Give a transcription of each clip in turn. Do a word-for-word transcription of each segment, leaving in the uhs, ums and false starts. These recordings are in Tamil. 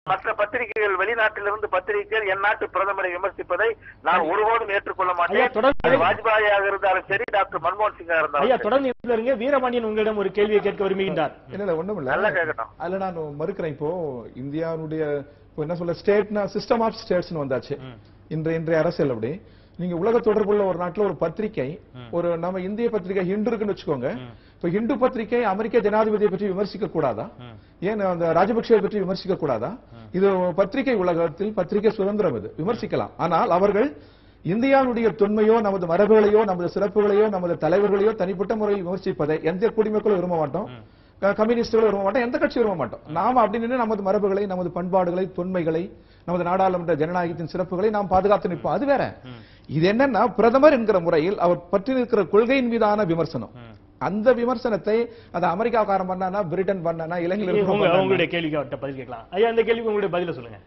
மற்ற பத்திரிகைகள் வெளிநாட்டிலிருந்து பத்திரிகைகள் என் நாட்டு பிரதமரை விமர்சிப்பதை நான் ஒருபோதும் ஏற்றுக்கொள்ள மாட்டேன். வாஜ்பாயாக இருந்தாலும் சரி, டாக்டர் மன்மோகன் சிங்கா இருந்தாலும். தொடர்ந்து வீரபாண்டியன் உங்களிடம் ஒரு கேள்வியை கேட்க விரும்புகின்றார். இல்ல ஒண்ணும் இல்ல, நல்லா கேட்கட்டும். அதுல நான் மறுக்கிறேன். இப்போ இந்தியாவுடைய என்ன சொல்ல ஸ்டேட்னா சிஸ்டம் ஆஃப் ஸ்டேட்ஸ்னு வந்தாச்சு இன்றைய இன்றைய அரசியல். அப்படி நீங்க உலக தொடர்புள்ள ஒரு நாட்டுல ஒரு பத்திரிகை, ஒரு நம்ம இந்திய பத்திரிகை ஹிந்து இருக்குன்னு வச்சுக்கோங்க. இப்ப ஹிந்து பத்திரிகை அமெரிக்க ஜனாதிபதியை பற்றி விமர்சிக்க கூடாதா? ஏன் அந்த ராஜபக்சே பற்றி விமர்சிக்க கூடாதா? இது பத்திரிகை உலகத்தில் பத்திரிகை சுதந்திரம், இது விமர்சிக்கலாம். ஆனால் அவர்கள் இந்தியாவுடைய தொன்மையோ நமது மரபுகளையோ நமது சிறப்புகளையோ நமது தலைவர்களையோ தனிப்பட்ட முறையில் விமர்சிப்பதை எந்த குடிமக்களும் விரும்ப மாட்டோம், கம்யூனிஸ்டுகளும் விரும்ப மாட்டோம், எந்த கட்சியும் விரும்ப மாட்டோம். நாம அப்படின்னு நமது மரபுகளை, நமது பண்பாடுகளை, தொன்மைகளை, நமது நாடாளுமன்ற ஜனநாயகத்தின் சிறப்புகளை நாம் பாதுகாத்து நிற்போம். அது வேற. இது என்னன்னா பிரதமர் என்கிற முறையில் அவர் பற்றி இருக்கிற கொள்கையின் மீதான விமர்சனம். அந்த விமர்சனத்தை அது அமெரிக்காக்காரன் பண்ணானா, பிரிட்டன் பண்ணானா, இலங்கையில் உங்களுடைய கேள்விக்கு பதில் கேட்கலாம். ஐயா, அந்த கேள்விக்கு உங்களுடைய பதில சொல்லுங்க.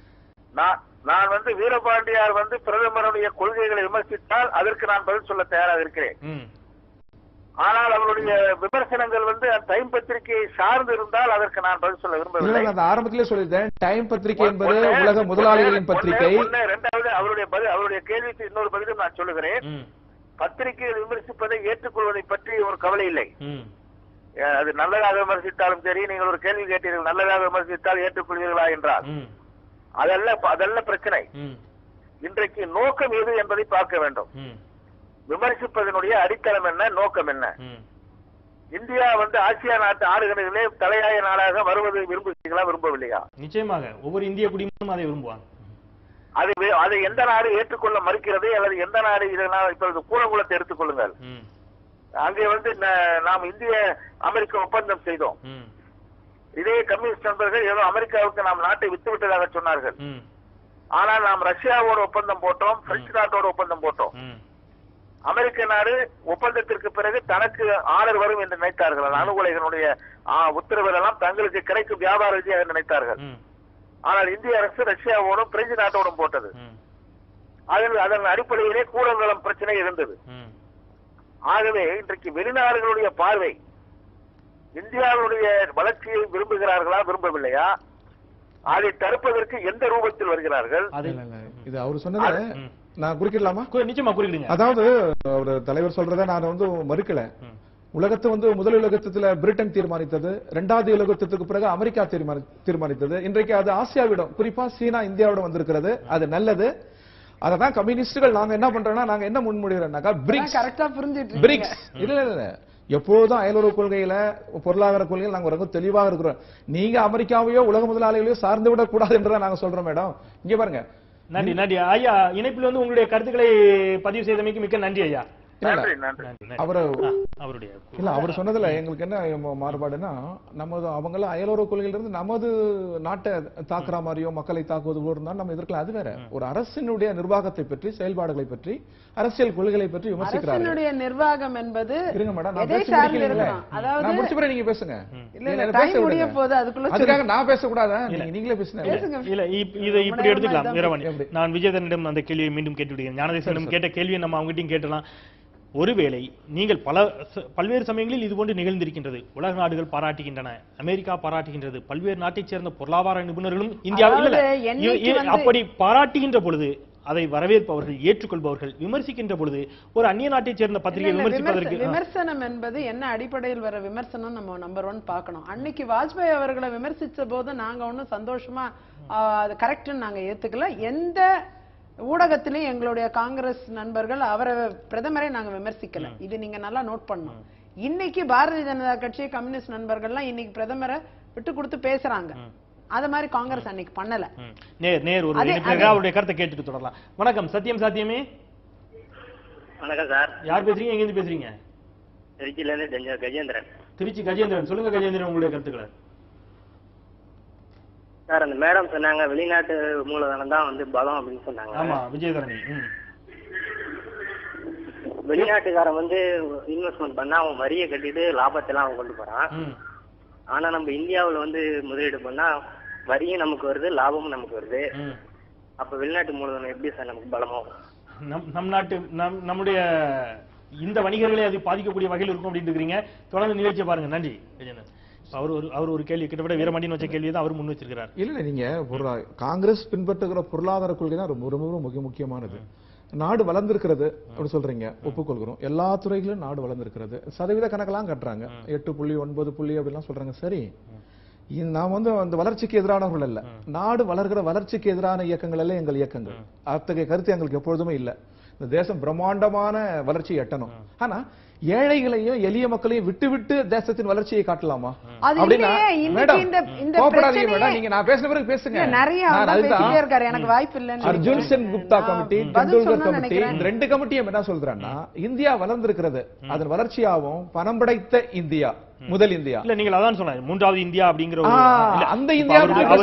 நான் வந்து வீரபாண்டியார் வந்து பிரதமருடைய கொள்கைகளை விமர்சித்தால் அதற்கு நான் பதில் சொல்ல தயாராக இருக்கிறேன். ஆனால் அவருடைய விமர்சனங்கள் வந்து டைம் பத்திரிகையை சார்ந்து இருந்தால் அதற்கு நான் பதில் சொல்ல விரும்பவில்லை. ஆரம்பத்திலே சொல்லியிருந்தேன், டைம் பத்திரிகை என்பது உலக முதலாளிகளின் பத்திரிகை. இரண்டாவது அவருடைய பதில், அவருடைய கேள்விக்கு இன்னொரு பதிலும் நான் சொல்லுகிறேன். பத்திரிகைகள் விமர்சிப்பதை ஏற்றுக்கொள்வதை பற்றி ஒரு கவலை இல்லை. அது நல்லதாக விமர்சித்தாலும் சரி, நீங்கள் ஒரு கேள்வி கேட்டீர்கள், நல்லதாக விமர்சித்தால் ஏற்றுக்கொள்வீர்களா என்றால் அதல்ல அதல்ல பிரச்சனை. இன்றைக்கு நோக்கம் எது என்பதை பார்க்க வேண்டும். விமர்சிப்பதனுடைய அடித்தளம் என்ன, நோக்கம் என்ன? இந்தியா வந்து ஆசியா நாட்டு ஆளுகளிலே தலையாய நாடாக வருவது விரும்புகிறீர்களா, விரும்பவில்லையா? நிச்சயமாக ஒவ்வொரு இந்திய குடிமகனும் அதை விரும்புவாங்க. அது அதை எந்த நாடு ஏற்றுக்கொள்ள மறுக்கிறது, அல்லது எந்த நாடு இதனால் இப்பொழுது கூடங்குளத்தை எடுத்துக்கொள்ளுங்கள். அங்கே வந்து நாம் இந்திய அமெரிக்க ஒப்பந்தம் செய்தோம். இதே கம்யூனிஸ்ட் நண்பர்கள் ஏதோ அமெரிக்காவுக்கு நாம் நாட்டை விட்டு விட்டதாக சொன்னார்கள். ஆனால் நாம் ரஷ்யாவோட ஒப்பந்தம் போட்டோம், பிரெஞ்சு நாட்டோட ஒப்பந்தம் போட்டோம். அமெரிக்க நாடு ஒப்பந்தத்திற்கு பிறகு தனக்கு ஆர்டர் வரும் என்று நினைத்தார்கள். அணுகுலைகளுடைய உத்தரவுகளெல்லாம் தங்களுக்கு கிடைக்கும் வியாபார ரீதியாக நினைத்தார்கள். ஆனால் இந்திய அரசு ரஷ்யாவோடும் பிரெஞ்சு நாட்டோடும் போட்டது. அதில் அதன் அடிப்படையிலே கூடங்குளம் பிரச்சனை இருந்தது. ஆகவே இன்றைக்கு வெளிநாடுகளுடைய பார்வை இந்தியாவுடைய வளர்ச்சியை விரும்புகிறார்களா, விரும்பவில்லையா, அதை தடுப்பதற்கு எந்த ரூபத்தில் வருகிறார்கள்? இது அவர் சொன்னது நான் குறிக்கிடலாமா? நிச்சயமா குறிக்கிடுங்க. அதாவது ஒரு தலைவர் சொல்றதை நான் வந்து மறுக்கல. உலகத்தை வந்து முதல் உலகத்துல பிரிட்டன் தீர்மானித்தது, இரண்டாவது உலகத்துக்கு பிறகு அமெரிக்கா தீர்மானித்தது. இன்றைக்கு அது ஆசியாவிடம், குறிப்பா சீனா இந்தியாவிடம் வந்திருக்கிறது. அது நல்லது. அதான் கம்யூனிஸ்டுகள் நாங்க என்ன பண்றோம்னா, நாங்க என்ன முன்மொழிகிறோம்னாக்கா பிரிக்ஸ். கரெக்டா புரிஞ்சிட்டு பிரிக்ஸ் இல்ல இல்ல எப்போதும் அயலுறவு கொள்கையில, பொருளாதார கொள்கையில் நாங்க ரொம்ப தெளிவாக இருக்கிறோம். நீங்க அமெரிக்காவையோ உலக முதலாளிகளையோ சார்ந்து விடக் கூடாது என்றுதான் நாங்க சொல்றோம். மேடம் இங்க பாருங்க. நன்றி நன்றி ஐயா. இணைப்பில் வந்து உங்களுடைய கருத்துக்களை பதிவு செய்தமைக்கு மிக்க நன்றி ஐயா. அவரு இல்ல அவர் சொன்னதுல எங்களுக்கு என்ன மாறுபாடுன்னா, நமது அவங்கள அயலுறவு கொள்கையிலிருந்து நமது நாட்டை தாக்குற மாதிரியோ மக்களை தாக்குவது போல இருந்தாலும் நம்ம எதிர்க்கலாம். அது வேற. ஒரு அரசினுடைய நிர்வாகத்தை பற்றி, செயல்பாடுகளை பற்றி, அரசியல் கொள்கைகளை பற்றி விமர்சிக்கிறார்கள். நிர்வாகம் என்பது இருங்க மேடம், நான் முடிச்சு போறேன், நீங்க பேசுங்க. அதுக்காக நான் பேசக்கூடாதா? நீங்களே பேசுங்க. இல்ல இதை இப்படி எடுத்துக்கலாம். வீரபாண்டி, நான் விஜயதனிடம் அந்த கேள்வியை மீண்டும் கேட்டு விடுகிறேன். ஞானதேசனிடம் கேட்ட கேள்வியை நம்ம அவங்ககிட்டையும் கேட்டலாம். ஒருவேளை நீங்கள் பல பல்வேறு சமயங்களில் இது போன்று நிகழ்ந்திருக்கின்றது. உலக நாடுகள் பாராட்டுகின்றன, அமெரிக்கா பாராட்டுகின்றது, பல்வேறு நாட்டைச் சேர்ந்த பொருளாதார நிபுணர்களும் இந்தியாவில் அப்படி பாராட்டுகின்ற பொழுது அதை வரவேற்பவர்கள், ஏற்றுக்கொள்பவர்கள், விமர்சிக்கின்ற பொழுது ஒரு அந்நிய நாட்டைச் சேர்ந்த பத்திரிகை விமர்சிப்பதற்கு விமர்சனம் என்பது என்ன அடிப்படையில் வர விமர்சனம் நம்ம நம்பர் ஒன் பார்க்கணும். அன்னைக்கு வாஜ்பாய் அவர்களை விமர்சித்த போது நாங்க ஒன்னும் சந்தோஷமா அது கரெக்ட்னு நாங்க ஏத்துக்கல. எந்த ஊடகத்திலையும் எங்களுடைய காங்கிரஸ் நண்பர்கள் அவரை பிரதமரை நாங்க விமர்சிக்கல. இது நீங்க நல்லா நோட் பண்ணணும். இன்னைக்கு பாரதிய ஜனதா கட்சி, கம்யூனிஸ்ட் நண்பர்கள்லாம் இன்னைக்கு பிரதமரை விட்டு கொடுத்து பேசுறாங்க. அது மாதிரி காங்கிரஸ் அன்னைக்கு பண்ணல. நேர் நேர் ஒரு அவருடைய கருத்தை கேட்டுட்டு தொடரலாம். வணக்கம். சத்தியம் சாத்தியமே. வணக்கம் சார். யார் பேசுறீங்க, எங்க இருந்து பேசுறீங்க? திருச்சியில இருந்து கஜேந்திரன். திருச்சி கஜேந்திரன், சொல்லுங்க கஜேந்திரன் உங்களுடைய கருத்துக்களை. சார், அந்த மேடம் சொன்னாங்க வெளிநாட்டு மூலதனம் தான் வந்து பலம் அப்படின்னு சொன்னாங்க. ஆமா, விஜயதரணி. வெளிநாட்டுக்காரன் வந்து இன்வெஸ்ட்மெண்ட் பண்ணா அவன் வரியை கட்டிட்டு லாபத்தை எல்லாம் அவன் கொண்டு போறான். ஆனா நம்ம இந்தியாவுல வந்து முதலீடு பண்ணா வரியும் நமக்கு வருது, லாபமும் நமக்கு வருது. அப்ப வெளிநாட்டு மூலதனம் எப்படி சார் நமக்கு பலமோ? நம் நாட்டு நம்முடைய இந்த வணிகர்களை அது பாதிக்கக்கூடிய வகையில் இருக்கும் அப்படின்னு இருக்கிறீங்க. தொடர்ந்து நிகழ்ச்சியை பாருங்க. நன்றி விஜயதரணி. அவர் ஒரு அவர் ஒரு கேள்வி கிட்டத்தட்ட வீரமணின்னு வச்ச கேள்வி தான் அவர் முன் வச்சிருக்கிறார். இல்ல நீங்க காங்கிரஸ் பின்பற்றுகிற பொருளாதார கொள்கை தான் ரொம்ப ரொம்ப மிக முக்கியமானது. நாடு வளர்ந்திருக்கிறது அப்படி சொல்றீங்க, ஒப்புக்கொள்கிறோம். எல்லா துறைகளிலும் நாடு வளர்ந்திருக்கிறது. சதவீத கணக்கெல்லாம் கட்டுறாங்க, எட்டு புள்ளி ஒன்பது புள்ளி அப்படிலாம் சொல்றாங்க. சரி, நாம் வந்து அந்த வளர்ச்சிக்கு எதிரானவர்கள் அல்ல. நாடு வளர்கிற வளர்ச்சிக்கு எதிரான இயக்கங்கள் எல்லாம் எங்கள் இயக்கங்கள். அத்தகைய கருத்து எங்களுக்கு எப்பொழுதுமே இல்ல. இந்த தேசம் பிரம்மாண்டமான வளர்ச்சியை எட்டணும். ஆனா ஏழைகளையும் எளிய மக்களையும் விட்டு விட்டு தேசத்தின் வளர்ச்சியை காட்டலாமா? அப்படின்னா மேடம் கோபப்படாதீங்க மேடம், நீங்க நான் பேசின பிறகு பேசுங்க. எனக்கு வாய்ப்பு இல்ல. அர்ஜுன் சென் குப்தா கமிட்டி, டெண்டுல்கர் கமிட்டி, இந்த ரெண்டு கமிட்டியும் என்ன சொல்றாங்கன்னா, இந்தியா வளர்ந்திருக்கிறது, அதன் வளர்ச்சியாகவும் பணம் படைத்த இந்தியா, முதல் இந்தியா இல்ல. நீங்க அதான் சொன்னாங்க மூன்றாவது இந்தியா அப்படிங்கிற அந்த இந்தியா.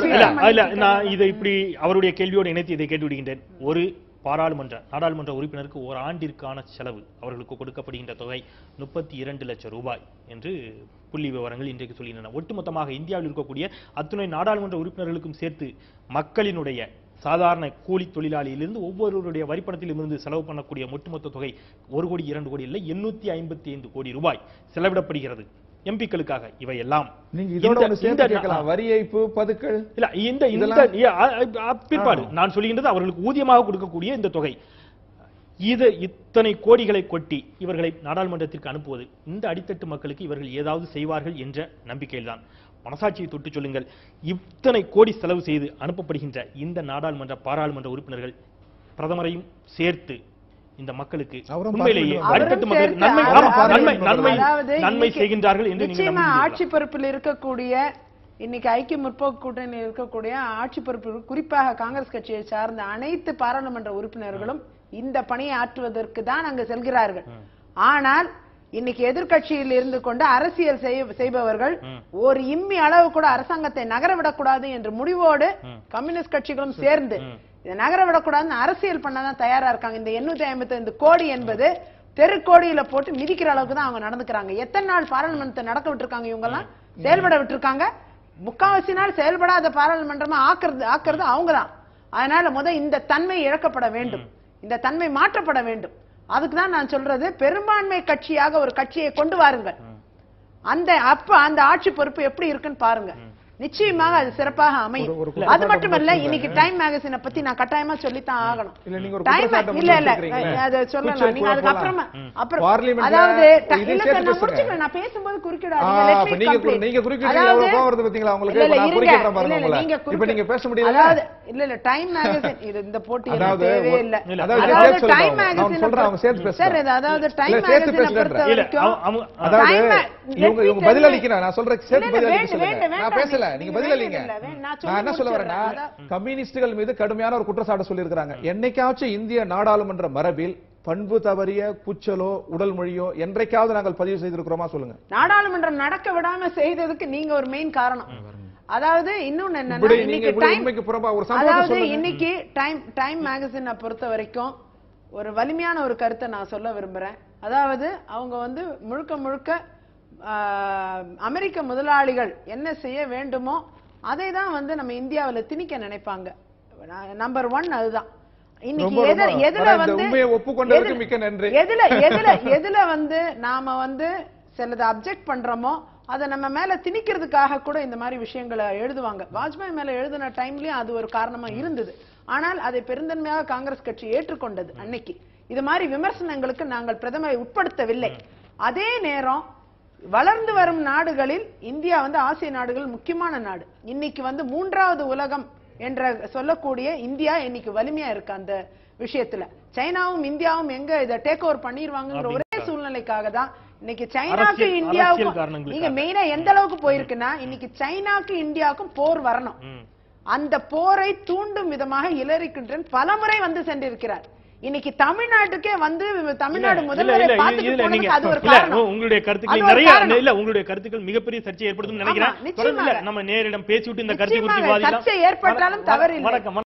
நான் இதை இப்படி அவருடைய கேள்வியோடு இணைத்து இதை கேட்டு விடுகின்றேன். ஒரு பாராளுமன்ற நாடாளுமன்ற உறுப்பினருக்கு ஒரு ஆண்டிற்கான செலவு அவர்களுக்கு கொடுக்கப்படுகின்ற தொகை முப்பத்தி இரண்டு லட்சம் ரூபாய் என்று புள்ளி விவரங்கள் இன்றைக்கு சொல்கின்றன. ஒட்டுமொத்தமாக இந்தியாவில் இருக்கக்கூடிய அத்துணை நாடாளுமன்ற உறுப்பினர்களுக்கும் சேர்த்து மக்களினுடைய சாதாரண கூலி தொழிலாளியிலிருந்து ஒவ்வொருவருடைய வரிப்பணத்திலும் இருந்து செலவு பண்ணக்கூடிய ஒட்டுமொத்த தொகை ஒரு கோடி இரண்டு கோடி இல்லை, எண்ணூத்தி ஐம்பத்தி ஐந்து கோடி ரூபாய் செலவிடப்படுகிறது எம்பிக்களுக்காக. இவை எல்லாம் நீங்க இதோட ஒன்னு சேர்த்து கேட்கலாம், வரி ஏய்ப்பு, பதுக்கல் இல்ல. இந்த இந்த பிற்பாடு நான் சொல்லுகின்றது அவர்களுக்கு ஊதியமாக கொடுக்கக்கூடிய இந்த தொகை. இது இத்தனை கோடிகளை கொட்டி இவர்களை நாடாளுமன்றத்திற்கு அனுப்புவது இந்த அடித்தட்டு மக்களுக்கு இவர்கள் ஏதாவது செய்வார்கள் என்ற நம்பிக்கையில்தான். மனசாட்சியை தொட்டு சொல்லுங்கள், இத்தனை கோடி செலவு செய்து அனுப்பப்படுகின்ற இந்த நாடாளுமன்ற பாராளுமன்ற உறுப்பினர்கள் பிரதமரையும் சேர்த்து இந்த மக்களுக்கு உண்மையிலேயே அடித்தட்டு மக்கள் நன்மை நன்மை நன்மை நன்மை செய்கின்றார்கள் என்று நீங்க ஆட்சி பொறுப்பில் இருக்கக்கூடிய இன்னைக்கு ஐக்கிய முற்போக்கு கூட்டணி இருக்கக்கூடிய ஆட்சி பொறுப்பு குறிப்பாக காங்கிரஸ் கட்சியை சார்ந்த அனைத்து பாராளுமன்ற உறுப்பினர்களும் இந்த பணியை ஆற்றுவதற்கு தான் அங்கு செல்கிறார்கள். ஆனால் இன்னைக்கு எதிர்கட்சியில் இருந்து கொண்டு அரசியல் செய்பவர்கள் ஒரு இம்மி அளவு கூட அரசாங்கத்தை நகரவிடக்கூடாது என்ற முடிவோடு கம்யூனிஸ்ட் கட்சிகளும் சேர்ந்து இதை நகர விடக்கூடாதுன்னு அரசியல் பண்ணதான் தயாரா இருக்காங்க. இந்த எண்ணூத்தி ஐம்பத்தி ஐந்து கோடி என்பது தெருக்கோடியில போட்டு மிதிக்கிற அளவுக்கு தான் அவங்க நடந்துக்கிறாங்க. எத்தனை நாள் பாராளுமன்றத்தை நடக்க விட்டுருக்காங்க, இவங்க எல்லாம் செயல்பட விட்டுருக்காங்க. முக்காவாசி நாள் செயல்படாத பாராளுமன்றமா ஆக்குறது ஆக்குறது அவங்கதான். அதனால முத இந்த தன்மை இழக்கப்பட வேண்டும், இந்த தன்மை மாற்றப்பட வேண்டும். அதுக்குதான் நான் சொல்றது, பெரும்பான்மை கட்சியாக ஒரு கட்சியை கொண்டு வாருங்கள். அந்த அப்ப அந்த ஆட்சி பொறுப்பு எப்படி இருக்குன்னு பாருங்க, நிச்சயமாக அது சிறப்பாக அமையும். அது மட்டுமல்ல, இன்னைக்கு டைம் மேகசினை பத்தி நான் கட்டாயமா சொல்லித்தான் ஆகணும். இல்ல இல்ல அது சொல்லலாம், நீங்க அதுக்கு அப்புறமா அப்புறம் அதாவது நான் பேசும்போது குறுக்கிடாதீங்க. இல்ல இல்ல டைம் மேகசின் இது இந்த போட்டி தேவையே இல்ல. அதாவது டைம் மேகசின் சார், அதாவது டைம் மேகசினை பொறுத்த வரைக்கும் பதில் அளிக்கிறேன். நான் சொல்றேன் சேர்த்து பதில் அளிக்க நான் பேசல, நீங்க பதில் அளிங்க. நான் என்ன சொல்ல வரேன்னா, கம்யூனிஸ்டுகள் மீது கடுமையான ஒரு குற்றச்சாட்டு சொல்லி இருக்காங்க. என்னைக்காச்சும் இந்திய நாடாளுமன்ற மரபில் பண்பு தவறிய கூச்சலோ உடல் மொழியோ என்றைக்காவது நாங்கள் பதிவு செய்திருக்கிறோமா சொல்லுங்க. நாடாளுமன்றம் நடக்க விடாம செய்ததுக்கு நீங்க ஒரு மெயின் காரணம். அதாவது இன்னொன்னு என்னன்னா, இன்னைக்கு டைம் டைம் மேகசினை பொறுத்த வரைக்கும் ஒரு வலிமையான ஒரு கருத்தை நான் சொல்ல விரும்புறேன். அதாவது அவங்க வந்து முழுக்க முழுக்க அமெரிக்க முதலாளிகள் என்ன செய்ய வேண்டுமோ அதை தான் வந்து நம்ம இந்தியாவில் திணிக்க நினைப்பாங்க. நம்பர் ஒன் அதுதான். இன்னைக்கு எதுல வந்து எதுல எதுல எதுல வந்து நாம வந்து சிலதை அப்செக்ட் பண்றோமோ அதை நம்ம மேல திணிக்கிறதுக்காக கூட இந்த மாதிரி விஷயங்களை எழுதுவாங்க. வாஜ்பாய் மேல எழுதின டைம்லயும் அது ஒரு காரணமா இருந்தது. ஆனால் அதை பெருந்தன்மையாக காங்கிரஸ் கட்சி ஏற்றுக்கொண்டது. அன்னைக்கு இது மாதிரி விமர்சனங்களுக்கு நாங்கள் பிரதமரை உட்படுத்தவில்லை. அதே நேரம் வளர்ந்து வரும் நாடுகளில் இந்தியா வந்து ஆசிய நாடுகள் முக்கியமான நாடு. இன்னைக்கு வந்து மூன்றாவது உலகம் என்ற சொல்லக்கூடிய இந்தியா இன்னைக்கு வலிமையா இருக்கு. அந்த விஷயத்துல சைனாவும் இந்தியாவும் எங்க இதை டேக் ஓவர் பண்ணிடுவாங்கிற ஒரே சூழ்நிலைக்காக தான் இன்னைக்கு சைனாக்கு இந்தியாவுக்கும் நீங்க மெயினா எந்த அளவுக்கு போயிருக்குன்னா, இன்னைக்கு சைனாக்கு இந்தியாவுக்கும் போர் வரணும். அந்த போரை தூண்டும் விதமாக ஹிலரி கிளின்டன் பலமுறை வந்து சென்றிருக்கிறார். இன்னைக்கு தமிழ்நாட்டுக்கே வந்து தமிழ்நாடு முதல்வரை பார்த்துட்டு போனதுக்கு அது ஒரு காரணம். உங்களுடைய கருத்துக்கள் நிறைய இல்ல, உங்களுடைய கருத்துக்கள் மிகப்பெரிய சர்ச்சை ஏற்படுத்தும் நினைக்கிறேன். நம்ம நேரிடம் பேசிவிட்டு இந்த கருத்தை குறித்து விவாதிக்கலாம். சர்ச்சை ஏற்பட்டாலும் தவறு இல்லை.